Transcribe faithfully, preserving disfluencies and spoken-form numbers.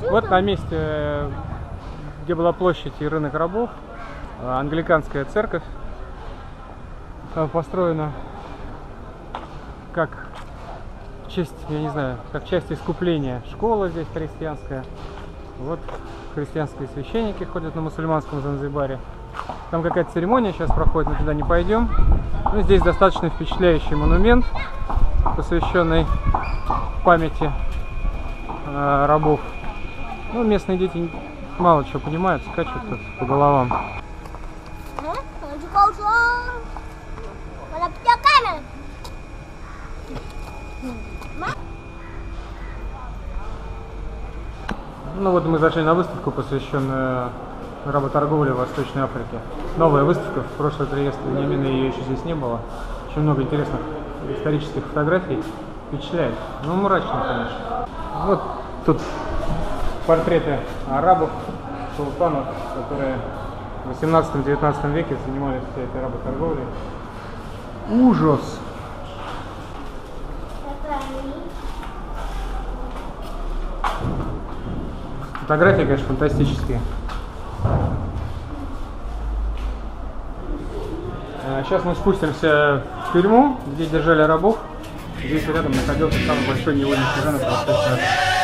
Вот на месте, где была площадь и рынок рабов, англиканская церковь построена как честь, я не знаю, как часть искупления. Школа здесь христианская. Вот христианские священники ходят на мусульманском Занзибаре. Там какая-то церемония сейчас проходит, мы туда не пойдем. Но здесь достаточно впечатляющий монумент, посвященный памяти э, рабов. Ну, местные дети мало чего понимают, скачут тут по головам. Ну вот мы зашли на выставку, посвященную работорговле в Восточной Африке. Новая выставка, в прошлый приезд Вениамина ее еще здесь не было. Очень много интересных исторических фотографий, впечатляет. Ну, мрачно, конечно. Вот тут портреты арабов, султанов, которые в восемнадцатом-девятнадцатом веке занимались всей этой работорговлей. Ужас! Фотографии, конечно, фантастические. Сейчас мы спустимся в тюрьму, где держали рабов. Здесь рядом находился самый большой невольный рынок в Восточной Африке.